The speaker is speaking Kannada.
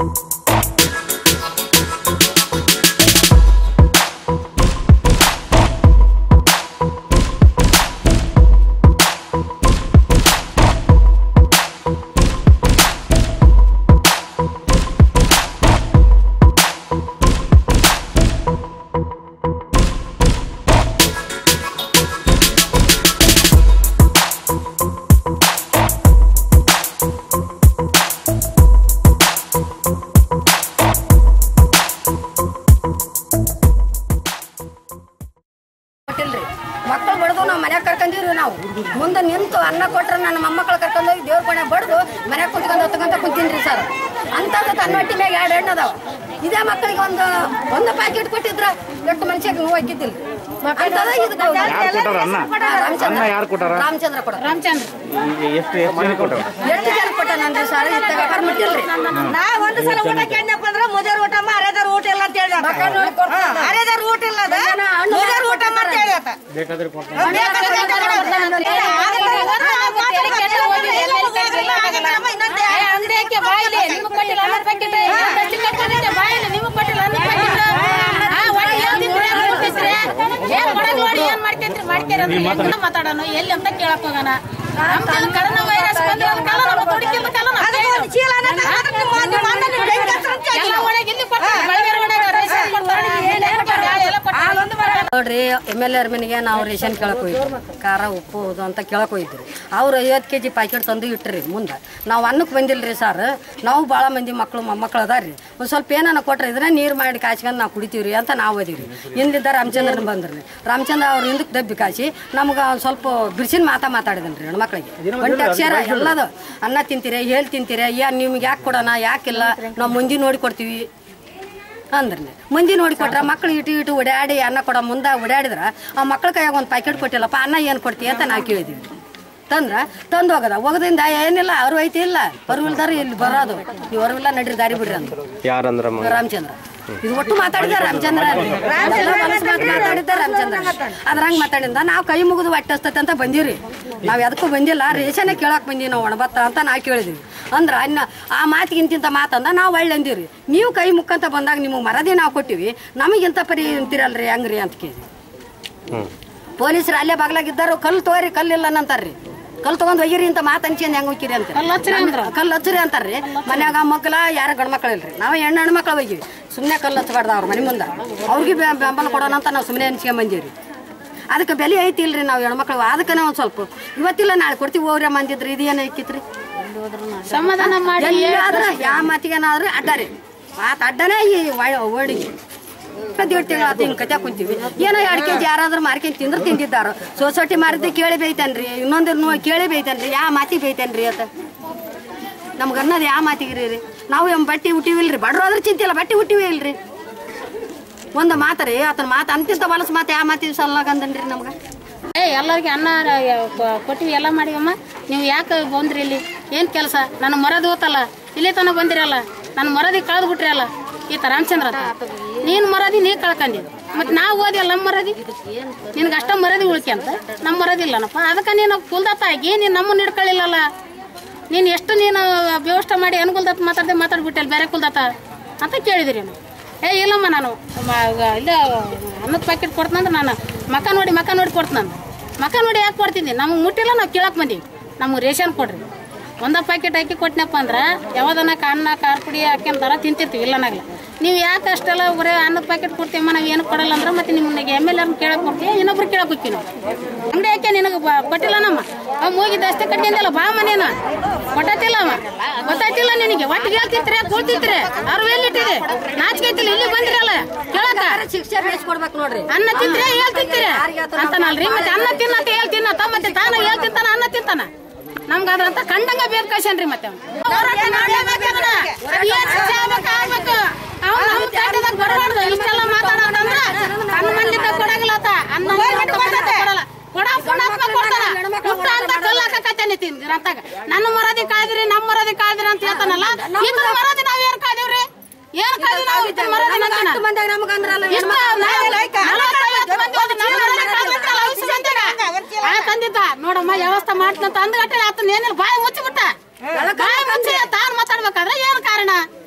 ಮಕ್ಕಳು ಬಡ್ದು ನಾವು ಮನ್ಯಾಗ ಕರ್ಕೊಂಡಿವ್ರಿ ನಾವು ಮುಂದೆ ನಿಂತು ಅನ್ನ ಕೊಟ್ರೆ ನನ್ನ ಮೊಮ್ಮಕ್ಕಳು ಕರ್ಕೊಂಡೋಗಿ ದೇವ್ರ ಪಣೆ ಬಡ್ದು ಮನ್ಯಾಗ ಕುತ್ಕೊಂಡು ಹೊತ್ಕೊಂತ ಕುಂತೀನಿ ಸರ್. ಅಂಥದ್ದು ತನ್ನ ಹೊಟ್ಟಿ ಮ್ಯಾಗ 2 ಹೆಣ್ಣು ಅದಾವ. ಇದೇ ಮಕ್ಕಳಿಗೆ ಒಂದು ಪ್ಯಾಕೆಟ್ ಕೊಟ್ಟಿದ್ರ ಎಷ್ಟು ಮನುಷ್ಯಕ್ಕೆ ನೋವು ಹಾಕಿದ್ದಿಲ್ಲ. ರಾಮಚಂದ್ರ ಕೊಡ ಎಷ್ಟು ಜನ ಕೊಟ್ಟ ನನ್ರಿ ಸರ್ ಇತ್ತಾಗ ಮುಟ್ಟಿಲ್ರಿ. ನಾ ಒಂದು ಸಲ ಊಟ ಕೇಳಿನಪ್ಪ ಅಂದ್ರೆ ಮುಜಾರ್ ಊಟ ಅರೆದಾರ ಊಟ ಇಲ್ಲ ಅಂತ ಹೇಳಿ ಅರೆದಾರ ಊಟ ಇಲ್ಲ ಮುಜಾರ್ ಊಟ ಅಂತ ಹೇಳಿ ಮಾತಾಡೋಣ ಎಲ್ಲಿ ಅಂತ ಕೇಳಕ್ ಹೋಗೋಣ. ಕರೋನಾ ವೈರಸ್ ನೋಡ್ರಿ MLA ಮನೆಗೆ ನಾವು ರೇಷನ್ ಕೇಳಕ್ ಹೋಗಿದ್ವಿ. ಖಾರ ಉಪ್ಪು ಇದು ಅಂತ ಕೇಳಕ್ ಹೋಗಿದ್ರಿ. ಅವ್ರು 50 kg ಪ್ಯಾಕೆಟ್ ತಂದು ಇಟ್ರಿ ಮುಂದೆ. ನಾವು ಅನ್ನಕ್ಕೆ ಬಂದಿಲ್ರಿ ಸರ್. ನಾವು ಭಾಳ ಮಂದಿ ಮಕ್ಕಳು ಮೊಮ್ಮಕ್ಕಳು ಅದಾರ್ರಿ. ಒಂದು ಸ್ವಲ್ಪ ಏನಾನ ಕೊಟ್ರೆ ಇದನ್ನ ನೀರು ಮಾಡಿ ಕಾಯ್ಸ್ಕೊಂಡು ನಾವು ಕುಡಿತೀವ್ರಿ ಅಂತ ನಾವು ಓದಿವ್ರಿ. ಹಿಂದಿದ್ದ ರಾಮಚಂದ್ರನ್ ಬಂದ್ರಿ. ರಾಮಚಂದ್ರ ಅವ್ರು ಹಿಂದಕ್ಕೆ ದಬ್ಬಿ ಕಾಯಿಸಿ ನಮ್ಗೆ ಒಂದು ಸ್ವಲ್ಪ ಬಿರ್ಸಿನ ಮಾತಾಡಿದನ್ರಿ ಹೆಣ್ಮಕ್ಳಿಗೆ. ಒಂಟು ಅಕ್ಷರ ಎಲ್ಲದು ಅನ್ನ ತಿಂತೀರಿ ಹೇಳಿ ತಿಂತೀರಿ ನಿಮ್ಗೆ ಯಾಕೆ ಕೊಡೋಣ ಯಾಕಿಲ್ಲ ನಾವು ಮುಂದೆ ನೋಡಿ ಕೊಡ್ತೀವಿ ಅಂದ್ರಿ. ಮಂದಿ ನೋಡಿ ಕೊಟ್ರ ಮಕ್ಳು ಇಟ್ಟು ಓಡಾಡಿ ಅನ್ನ ಕೊಡೋ ಮುಂದೆ ಓಡಾಡಿದ್ರೆ ಆ ಮಕ್ಳ ಕೈಯಾಗ ಒಂದು ಪ್ಯಾಕೆಟ್ ಕೊಟ್ಟಿಲ್ಲಪ್ಪ ಅನ್ನ ಏನು ಕೊಡ್ತೀವಿ ಅಂತ ನಾವು ಕೇಳಿದೀವಿ. ತಂದು ಹೋಗದ ಹೋಗದಿಂದ ಏನಿಲ್ಲ ಅವ್ರು ಐತಿ ಇಲ್ಲ ಹೊರವಿಲ್ದಾರ ಇಲ್ಲಿ ಬರೋದು ನೀವು ಹೊರವಿಲ್ಲ ನಡ್ರಿ ದಾರಿ ಬಿಡ್ರಿ ಅಂತ ರಾಮಚಂದ್ರ ಇದು ಒಟ್ಟು ಮಾತಾಡಿದಾರೆ ರಾಮಚಂದ್ರ ಮಾತಾಡಿದ್ದಾರೆ ರಾಮಚಂದ್ರ ಅದ್ರಂಗೆ ಮಾತಾಡಿದ ನಾವು ಕೈ ಮುಗಿದು ಹೊಟ್ಟಸ್ತೈತೆ ಅಂತ ಬಂದೀವ್ರಿ. ನಾವು ಎದಕ್ಕೂ ಬಂದಿಲ್ಲ ರೇಷನ್ನೇ ಕೇಳಕ್ ಬಂದೀವಿ ನಾವು ಒಣಬತ್ತ ಅಂತ ನಾವು ಕೇಳಿದ್ವಿ. ಅಂದ್ರೆ ಆ ಮಾತಿಗಿಂತ ಮಾತಂದ ನಾವು ಒಳ್ಳೆ ಅಂದಿವ್ರಿ. ನೀವು ಕೈ ಮುಕ್ಕಂತ ಬಂದಾಗ ನಿಮಗೆ ಮರದಿ ನಾವು ಕೊಟ್ಟಿವಿ ನಮಗಿಂತ ಪರಿ ಅಂತೀರಲ್ರಿ ಹಂಗ್ರಿ ಅಂತ ಕೇಳಿದ್ವಿ. ಪೊಲೀಸರು ಅಲ್ಲೇ ಬಾಗ್ಲಾಗಿದ್ದಾರು ಕಲ್ಲು ತೋರಿ ಕಲ್ಲಿಲ್ಲ ಅಂತಾರ್ರಿ. ಕಲ್ಲು ತಗೊಂಡ್ ಒಯ್ಯಿರಿ ಅಂತ ಮಾತು ಅನ್ಸಿಂದ ಹೆಂಗ್ ಹೋಗಿರಿ ಅಂತ ಕಲ್ಲು ಹಚ್ಚರಿ ಅಂತಾರ್ರಿ. ಮನ್ಯಾಗ ಮಕ್ಕಳ ಯಾರ ಗಂಡ್ಮಕ್ಳು ಇಲ್ರಿ. ನಾವು ಹೆಣ್ಣು ಮಕ್ಳು ಹೋಗಿವಿ. ಸುಮ್ಮನೆ ಕಲ್ಲು ಹಚ್ಚಬಾರ್ದು ಅವ್ರ ಮನೆ ಮುಂದೆ ಅವ್ರಿಗೆ ಬೆಂಬಲ ಕೊಡೋಣ ಅಂತ ನಾವು ಸುಮ್ಮನೆ ಅನ್ಸ್ಕೊಂಡ್ ಬಂದೀವ್ರಿ. ಅದಕ್ಕೆ ಬೆಲೆ ಐತಿ ಇಲ್ರಿ ನಾವು ಹೆಣ್ಮಕ್ಳು ಅದಕ್ಕೆ ಒಂದು ಸ್ವಲ್ಪ ಇವತ್ತಿಲ್ಲ ನಾಳೆ ಕೊಡ್ತೀವಿ ಹೋಗ್ರಿ ಮಂದಿದ್ರಿ ಇದು ಏನು ಇಕ್ಕಿತ್ರಿ ಸಮಾಧಾನ ಮಾಡಿ ಯಾವ ಮಾತಿಗೇನಾದ್ರೂ ಅಡ್ಡಾರಿ ಮಾತು ಅಡ್ಡನೇ ಈ ಓಡಿಗೆ 2 ತಿಂಗಳು ಹಿಂಗೆ ಕತೆ ಕುಂತೀವಿ. ಏನೋ 2 kg ಯಾರಾದ್ರೂ ಮಾರ್ಕೊಂಡು ತಿಂದ್ರೆ ತಿಂದಿದ್ದಾರ. ಸೊಸೈಟಿ ಮಾರಿದ್ದೆ ಕೇಳಿ ಬೈತಾನ್ರಿ ಇನ್ನೊಂದು ಕೇಳಿ ಬೈತಾನ್ರಿ ಯಾವ ಮಾತಿ ಬೈತಾನ್ರಿ ಅಂತ ನಮ್ಗೆ ಅನ್ನೋದು ಯಾವ ಮಾತಿಗಿರಿ ರೀ. ನಾವು ಬಟ್ಟೆ ಹುಟ್ಟಿವಿಲ್ರಿ ಬಡ್ರು ಆದ್ರೆ ಚಿಂತಿಲ್ಲ ಬಟ್ಟೆ ಹುಟ್ಟಿವೇ ಇಲ್ರಿ. ಒಂದು ಮಾತ್ರಿ ಆತನ ಮಾತು ಅಂತಿಂತ ಹೊಲಸು ಮಾತು ಯಾವ ಮಾತಿ ಸಲ್ಲಾಗಂದನ್ರಿ ನಮ್ಗೆ. ಎಲ್ಲರಿಗೆ ಅನ್ನ ಕೊಟ್ಟಿವಿ ಎಲ್ಲ ಮಾಡಿವಮ್ಮ. ನೀವು ಯಾಕೆ ಬಂದ್ರಿ ಇಲ್ಲಿ ಏನು ಕೆಲಸ ನನ್ನ ಮರದಿ ಹೋತಲ್ಲ ಇಲ್ಲಿ ತನಕ ಬಂದಿರಲ್ಲ ನನ್ನ ಮರದಿ ಕಳೆದು ಬಿಟ್ರಿ ಅಲ್ಲ ಈತ ರಾಮಚಂದ್ರ ನೀನು ಮರದಿ ನೀ ಕಳ್ಕೊಂಡಿದ್ದಿ ಮತ್ತೆ ನಾವು ಓದಿಲ್ಲ ನಮ್ಮ ಮರದಿ ನಿನ್ಗೆ ಅಷ್ಟ ಮರದಿ ಉಳ್ಕ್ಯಂತ ನಮ್ಮ ಮರದಿ ಇಲ್ಲನಪ್ಪ. ಅದಕ್ಕೆ ನೀನು ಕುಲ್ದತ್ತಾಗಿ ನೀನು ನಮ್ಮನ್ನು ಹಿಡ್ಕೊಳ್ಳಿಲ್ಲಲ್ಲ. ನೀನು ಎಷ್ಟು ನೀನು ವ್ಯವಸ್ಥೆ ಮಾಡಿ ಅನುಕೂಲದತ್ತ ಮಾತಾಡ್ಬಿಟ್ಟಲ್ಲ ಬೇರೆ ಕುಲ್ದತ್ತ ಅಂತ ಕೇಳಿದಿರಿ. ಇಲ್ಲಮ್ಮ ನಾನು ಇಲ್ಲ ಅನ್ನದ ಪ್ಯಾಕೆಟ್ ಕೊಡ್ತಂದ್ರೆ ನಾನು ಮಕ್ಕ ನೋಡಿ ಕೊಡ್ತಂದು ಮಕ್ಕ ನೋಡಿ ಯಾಕೆ ಕೊಡ್ತಿದ್ದೆ ನಮಗೆ ಮುಟ್ಟಿಲ್ಲ ನಾವು ಕೇಳಕ್ಕೆ ಬಂದೀವಿ. ನಮಗೆ ರೇಷನ್ ಕೊಡ್ರಿ ಒಂದ ಪ್ಯಾಕೆಟ್ ಹಾಕಿ ಕೊಟ್ಟನಪ್ಪ ಅಂದ್ರೆ ಯಾವ್ದನ್ನ ಅನ್ನ ಖಾರ ಪುಡಿ ಹಾಕ್ಯಂತಾರ ತಿಂತಿರ್ತೀವಿ ಇಲ್ಲನಾಗಲ್ಲ. ನೀವು ಯಾಕೆ ಅಷ್ಟೆಲ್ಲ ಬರೀ ಅನ್ನದ ಪ್ಯಾಕೆಟ್ ಕೊಡ್ತೀವಮ್ಮ ನಾವು ಏನು ಕೊಡಲ್ಲ ಅಂದ್ರೆ ಮತ್ತೆ ನಿಮಗೆ MLA ಕೇಳಕ್ಕೆ ಕೊಡ್ತೀವಿ ಇನ್ನೊಬ್ರು ಕೇಳಕ್ಕೆ ಹೋಗ್ತೀವಿ ನಾವು. ಅಂಗಡಿ ಯಾಕೆ ನಿನಗೆ ಕೊಟ್ಟಿಲ್ಲ ನಮ್ಮ ಮೂಗಿದ ಅಷ್ಟೇ ಕಟ್ಟಿಂದಿಲ್ಲ ಬಾ ಮನೇನ ಕೊಟ್ಟತಿಲ್ಲ ಅವ ಗೊತ್ತಾಯ್ತಿಲ್ಲ ನಿನಗೆ ಒಟ್ಟಿಗೆ ಹೇಳ್ತಿರ್ತೀರಿ ಕೂಳ್ತಿರ್ತೀರಿ ಅವ್ರು ಎಲ್ಲಿಟ್ಟಿದೆ ನಾಚಿಕೆತಿಲ್ಲ ಇಲ್ಲಿ ಬಂದಿರಲ್ಲ ಕೇಳಕ್ಕ ಶಿಕ್ಷೆ ಬೇಯಿಸ್ಕೊಡ್ಬೇಕು ನೋಡ್ರಿ. ಅನ್ನ ತಿಂದ್ರೆ ಹೇಳ್ತಿರ್ತೀರಿ ಅಂತನಲ್ರಿ ಮತ್ತೆ ಅನ್ನ ತಿನ್ನಂತ ಹೇಳ್ತಿನ್ನ ಮತ್ತೆ ತಾನು ಹೇಳ್ತಿರ್ತಾನ ಅನ್ನ ತಿಂತಾನ ನಮ್ಗ ಅದ್ರಂತ ಕಂಡಂಗ ಬೇರ್ ಕಳ್ಸನ್ರಿ ಮತ್ತೆ ಇಷ್ಟೆಲ್ಲ ಮಾತಾಡೋದಂದ್ರ ಕಣ್ಣು ಮಂದಿದ್ದ ಕೊಡಾಗಿಲ್ಲ ನನ್ನ ಮರದಿ ಕಾಯ್ದ್ರಿ ನಮ್ಮ ಮರದಿ ಕಾಯ್ದ್ರಿ ಅಂತ ಹೇಳ್ತಾನಲ್ಲ ಈ ಮರದಿ ನಾವ್ ಏನ್ ಕಾಯ್ದೇವ್ರಿ ಏನ್ ಕಾಯ್ದ್ರಿ ನಾವು ತಂದಿದ್ದ ನೋಡಮ್ಮ ವ್ಯವಸ್ಥೆ ಮಾಡ್ತಂತ ಅಂದ್ಗಟ್ಟೆ ಆತನ ಏನಿಲ್ಲ ಬಾಯಿ ಮುಚ್ಚಿಬಿಟ್ಟ ಬಾಯಿ ಮುಚ್ಚಿ ತಾನು ಮಾತಾಡ್ಬೇಕಾದ್ರೆ ಏನ್ ಕಾರಣ